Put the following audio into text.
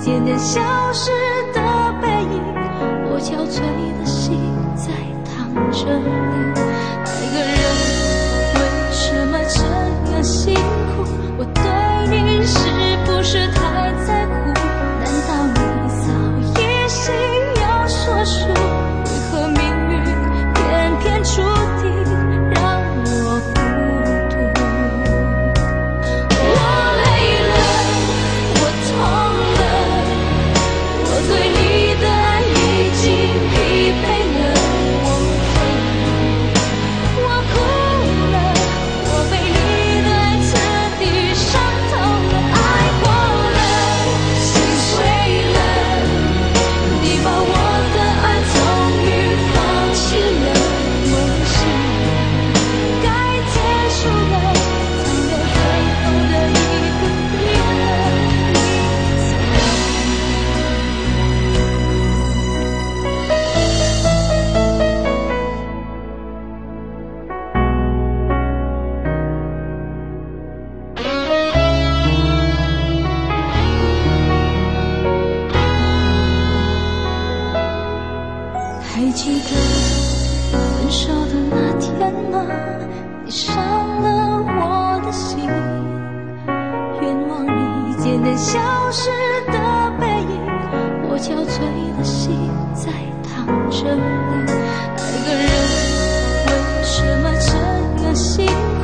渐渐消失的背影，我憔悴的心在淌着泪。爱个人为什么这样辛苦？我对你是不是太在乎？难道你早已心有所属？为何命运偏偏注定让我孤独？我累了，我痛了，我对你的爱已经疲惫了。我哭了，我被你的爱彻底伤透了，爱过了，心碎了，你把我的爱终于放弃了，梦醒该结束了，残留最后的一个你了，你走还记得分手的那天吗？你伤了我的心，愿望你渐渐消失的背影，我憔悴的心在淌着泪。爱个人为什么这样辛苦？